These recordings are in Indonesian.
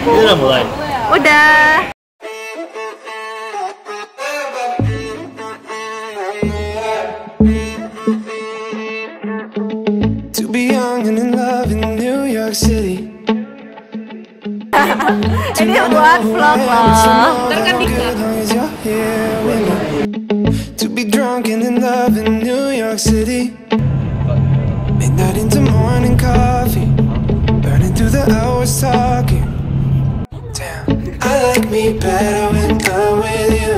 Udah mulai. Udah. To be young and in love in New York City. Ini buat vlog loh. To be drunk and in love in New York City. Midnight into morning coffee. Burning through the hours talking. Damn, I like me better when I'm with you.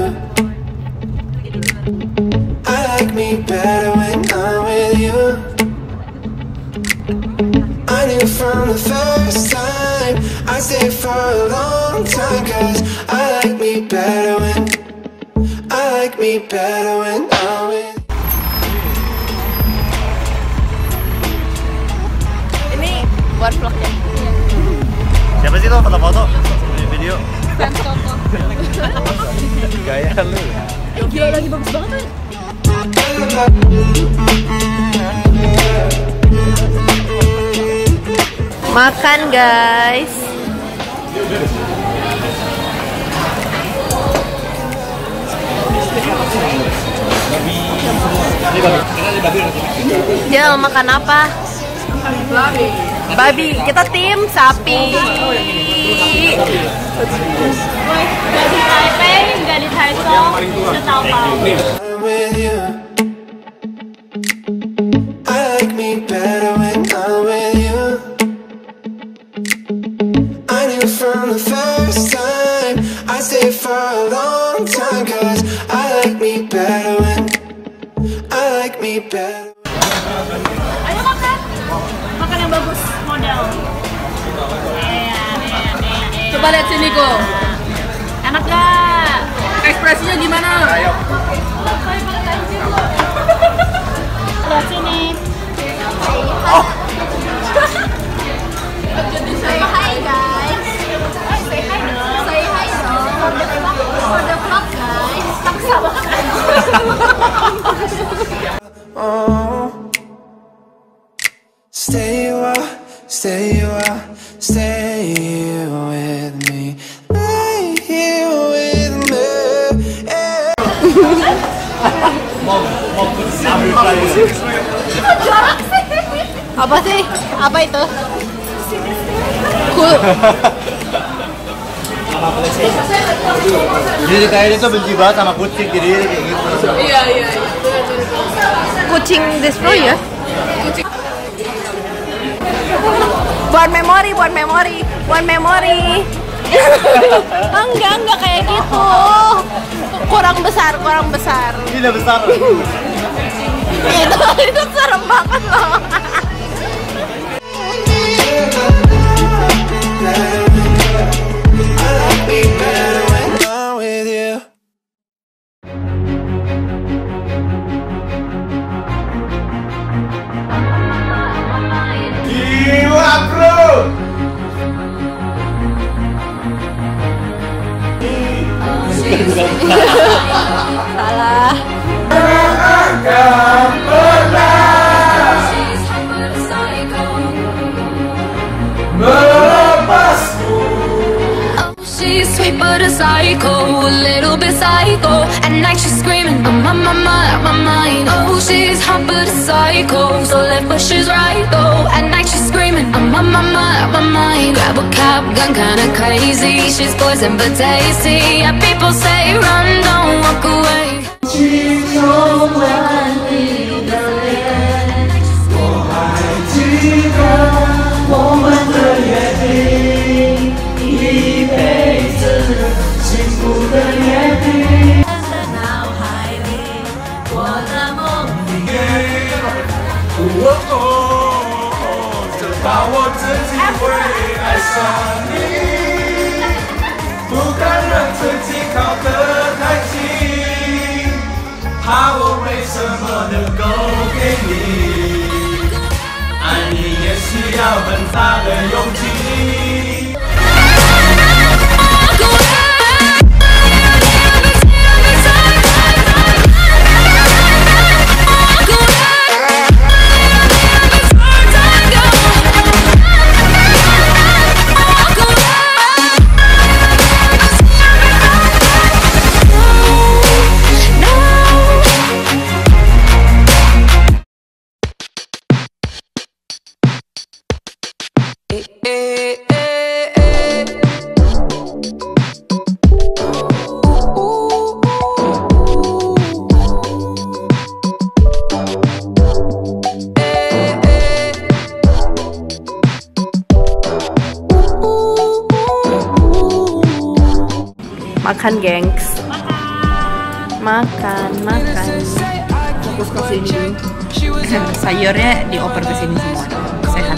I like me better when I'm with you. I knew from the first time I stayed for a long time. Cause I like me better when I'm with. Ini buat vlognya. Siapa sih tuh foto-foto? Video. Gaya lu. Gila lagi bagus banget. Makan guys. Jel, makan apa? Babi. Kita tim sapi. Nggak di Taipei, udah tahu-tahu. With you, I like me better when I'm with you. I knew from the first time I stayed for a long time. Cause I like me better when I like me better. Ayo makan. Makan yang bagus, model. Coba lihat sini kok. Enak gak? Ekspresinya gimana? Lihat sini. Oh. Say hi guys. Say hi dong. Say hi dong. For the vlog guys. Paksa banget. Oh, stay here with me. Lay here with me. Apa sih? Apa itu? Cool. Jadi kayaknya tuh benci banget sama kucing, jadi kayak gitu. Iya. Kucing distro ya? Kucing. Buat memori. Enggak kayak gitu. Kurang besar. Ini udah besar. Itu serem banget loh. Salah. Akan pernah melepasku. She's sweet but a psycho, a little bit psycho. At night she's screaming, I'm on my mind. Oh, she's hot but a psycho, so left but she's right though. At night she's screaming, I'm on my mind. Grab a cop, gun kinda crazy. She's poison but tasty. Yeah, people say run, don't walk away. She's so lonely, darling. 我还记得我们的约定，一辈子幸福的约定。在脑海里，我的梦里。 就把我自己会爱上你，不敢让自己靠得太近，怕我没什么能够给你，爱你也需要很大的勇气。 Makan, gengs. Makan. Fokus ke sini. Sayurnya dioper ke sini semua. Sehat.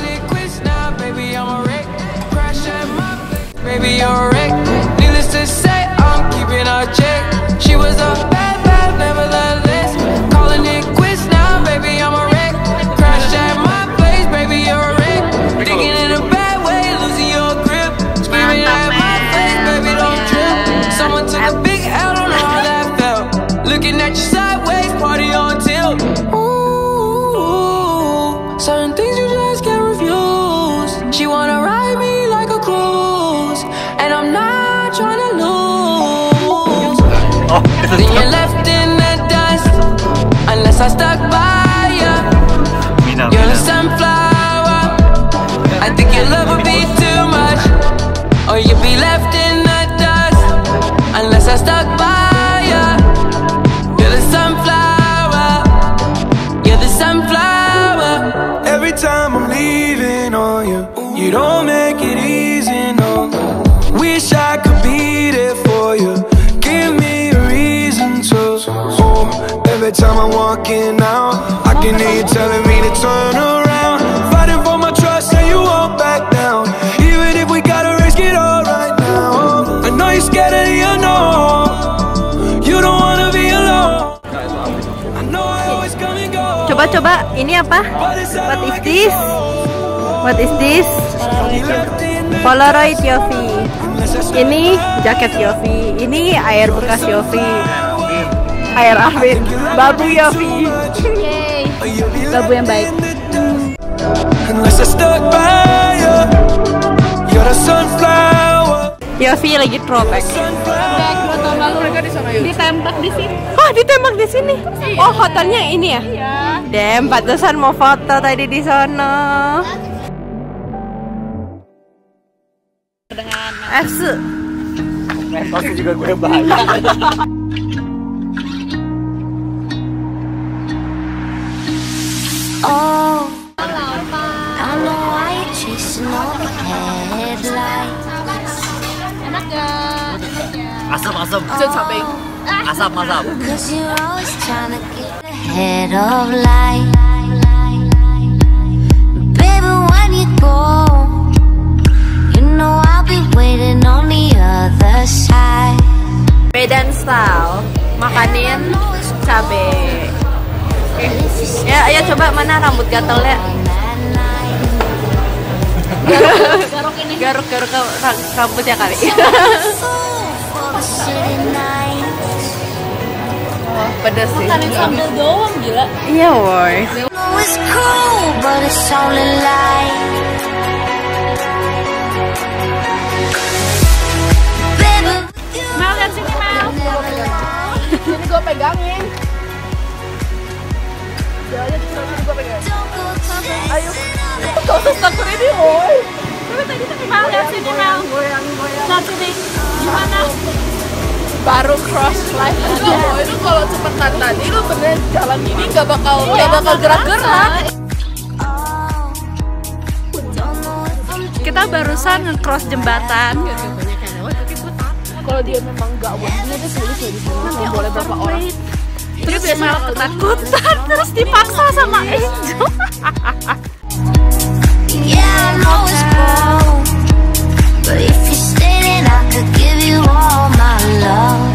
Baby, you're a wreck. Needless to say, I'm keeping our check. She was a bad, nevertheless. Calling it quits now, baby, I'm a wreck. Crash at my place, baby, you're a wreck. Thinking in a bad way, losing your grip. Screaming at my face, baby, don't trip. Someone took a big L, don't know how that felt. Looking at you sideways, party on tilt. Ooh, certain things you just can't refuse. She wanna ride me like a cruise, and I'm not trying to lose. Then you're left in the dust, unless I stuck by you. You're a sunflower. I think your love would be too much, or you'd be left in the dust, unless I stuck by you. You're the sunflower. You're the sunflower. Every time I'm leaving on you, you don't make it easy, no. Wish I could be there for you. Give me a reason to. Oh, every time I'm walking out, I can hear you telling me to turn around. Fighting for my trust and you won't back down. Even if we gotta risk it all right now. I know you're scared of the unknown. You don't wanna be alone. I know I always come and go. Coba, ini apa? What is this? Polaroid Yofi. Ini jaket Yofi. Ini air bekas Yofi. Air Arvin. Babu Yofi. Babu yang baik. Yofi lagi throwback. Ditembak di sini. Oh, ditembak di sini. Oh, hotelnya ini ya? Iya. Dem, pantesan mau foto tadi di sana. Dengan Efsu. Pasti juga gue bahaya. Oh, I know why you're chasing all the headlights. enak gak? Asam. Asam. Cause you're always trying to get ahead of life. Baby, when you go, you know I'll be waiting on the other side. Medan style. Makanin cabe. Ya, ayo coba mana rambut gatalnya. Garuk rambutnya kali. Oh, pedas sih. Makan sambal doang gila. Iya, woy. know it's cruel, but it's only light. Baby, Mal, lihat sini Mal. Sini gue pegangin. Jalannya di sini gue pegangin. Ayo. Gak usah takut ini, woy. Mal, lihat sini Mal. Lihat sini. Gimana? Baru cross life aja. Itu kalau cepetan tadi lu bener jalan ini nggak bakal gerak-gerak. Kita barusan nge-cross jembatan. Kalau dia memang nggak boleh, dia tulis di sana nggak boleh berapa orang. Terus dia malah ketakutan, terus dipaksa sama Angel. yeah, I know it's cold, but if you stay, then I could give you all my love.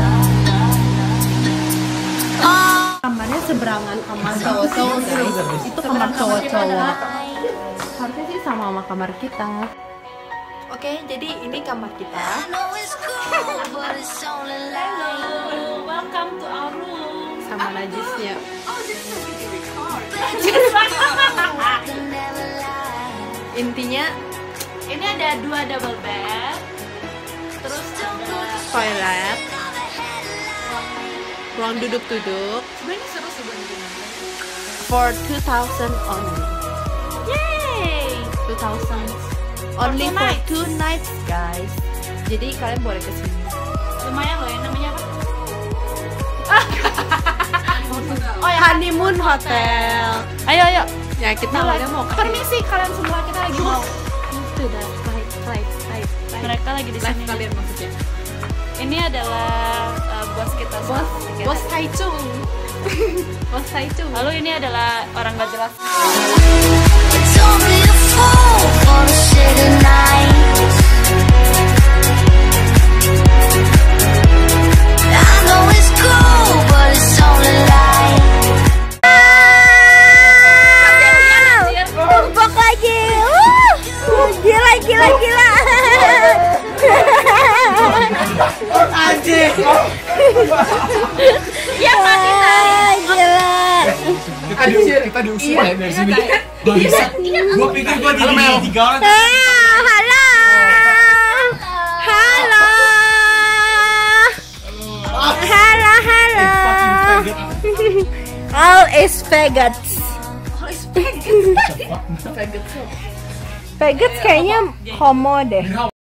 Kamarnya seberangan sama cowok-cowok, guys. Itu kamar cowok-cowok. Harusnya sih sama kamar kita. Oke, jadi ini kamar kita. I know it's cold, but it's only light. Welcome to our room. Sama najisnya. Intinya Ini ada 2 double bed. Terus ada toilet, ruang duduk-duduk. sebenarnya seru sebenarnya. For 2,000 only. Yay! 2,000 only For 2 for nights. 2 nights, guys. Jadi kalian boleh kesini. Lumayan loh ya, namanya apa? Oh ya, honeymoon hotel. Ayo. Ya kita awalnya mau Permisi kalian semua, kita lagi mau. Itu dah, flight. Mereka lagi di Live sini. kalian maksudnya. Ini ini adalah bos kita. Bos Taicung. Bos Taicung. Lalu ini adalah orang gak jelas. Don't be a fool for the shit tonight. I know it's cool, but it's only light. Tumpuk lagi. Gila. Anjing. Ya mati tadi. Gila. Kita diusir ya dari sini. Gak bisa. Gua pikir gua di tiga orang. Halo. All is faggots. Faggots kayaknya homo deh.